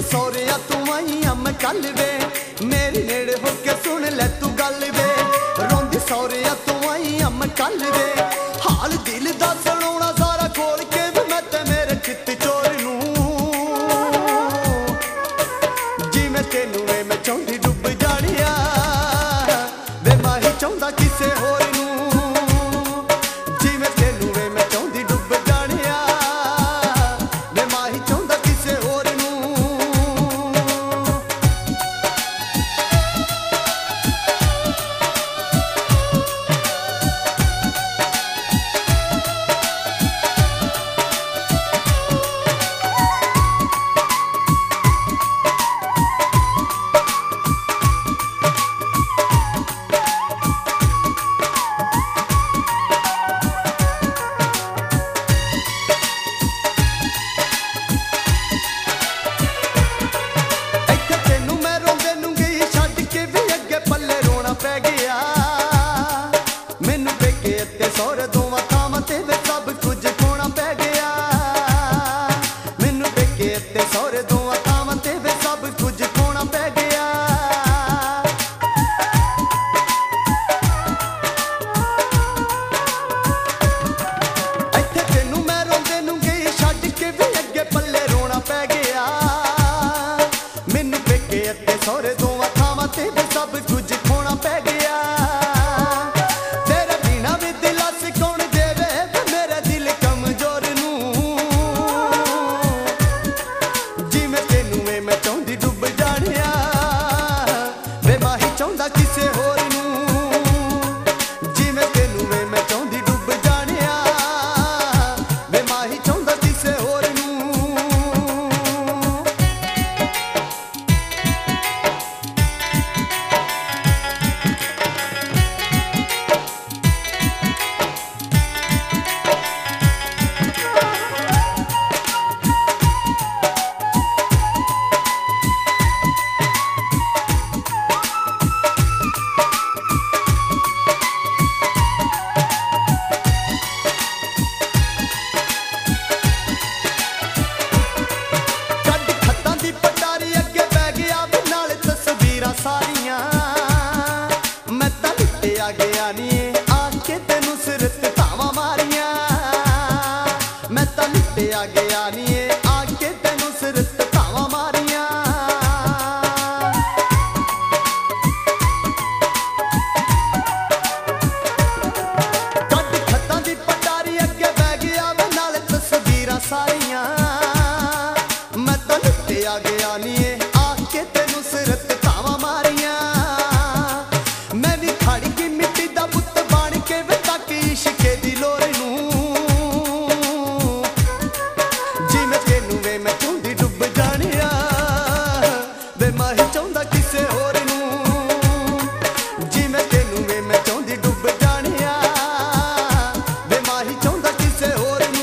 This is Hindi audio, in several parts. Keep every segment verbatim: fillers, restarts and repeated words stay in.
सौरिया तू आई मैं कल वे, मेरी नेड़े होके सुन ले तू गल वे। रोंदी सौरिया तू आई मैं कल वे, हाल दिल दा सुनाउणा सारा खोल के वे मैं ते मेरे चित्त चोर नूं। जिवें तेनू वे मैं चाहुंदी डुब जाणिया, वे माही चाहुंदा किसे होर नूं। जिवें तेनू वे मैं चाहुंदी डुब जाणिया, वे माही चाहुंदा किसे होर नूं। पै गया मैनू पेके ते सौरे दोवां थावां ते वे सब कुछ खोना पै गया। मैनू पेके ते सौरे दोवां थावां ते वे सब कुछ खोना पै गया। इत्थे तेनू मैं रोंदे नूं गई छड्ड के वे अगे पल्ले रोना पै गया। मैनू पेके ते सौरे दोवां थावां ते वे सब कुछ खोना पै गया। तेरे बिना भी दिलास कौन देवे मेरे दिल कमजोर नूं। जिवें तेनू वे मैं चाहुंदी डुब जाणिया, वे माही चाहुंदा किसे होर नूं। जिवें तेनू वे मैं चाहुंदी डुब जाणिया, वे माही चाहुंदा किसे होर नूं। सारियां मैं तां लुटिया गया नी आके तेनू सिर ते धावां मारियां। मैं तां लुटिया गया नी आके तेनू सिर ते धावां मारियां। कद खत्तां दी पटारी अगे बह गया वे नाल तस्वीरां सारियां। मैं तां लुटिया गया नी आके तेनू सिर ते धावां मारियां। मैं भी खड़ गई मिट्टी दा पुत्त बन के वे तक इश्के दी लोर नूं। जिवें तेनू वे मैं चाहुंदी डुब जाणिया, वे माही चाहुंदा किसे होर नूं। जिवें तेनू वे मैं चाहुंदी डुब जाणिया, वे माही चाहुंदा किसे होर नूं।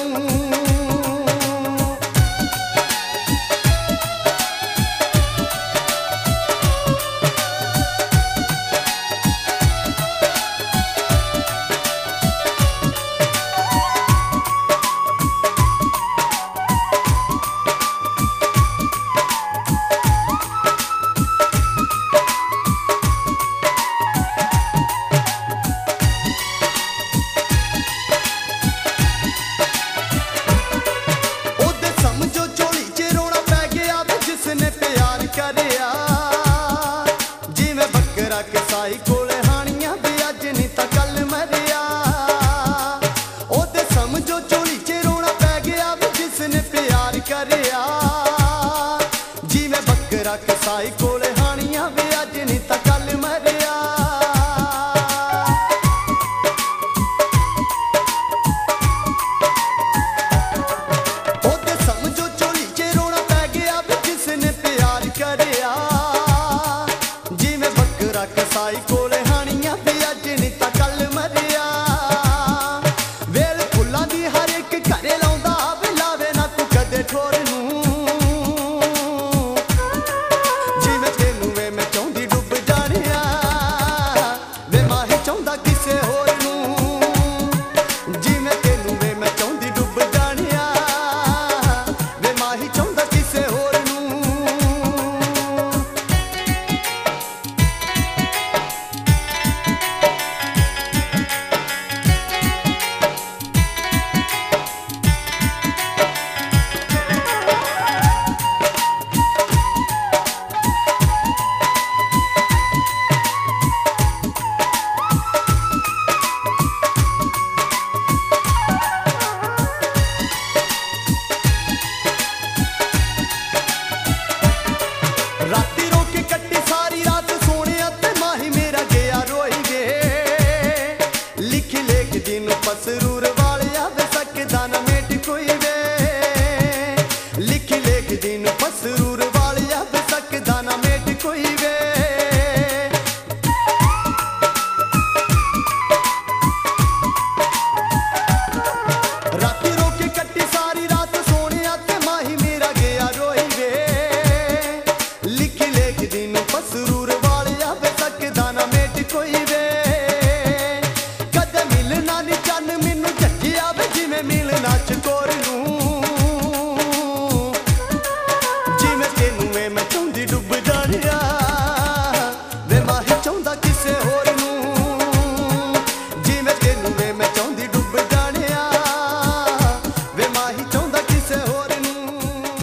जिसने प्यार करिया जिवें बकरा कसाई कोले हानियां भी अज नहीं तां कल मरिया। ओदे समझो झोली च रोना पै गया जिसने प्यार करिया। जिवें बकरा कसाई कोले हानियां भी अज नहीं तां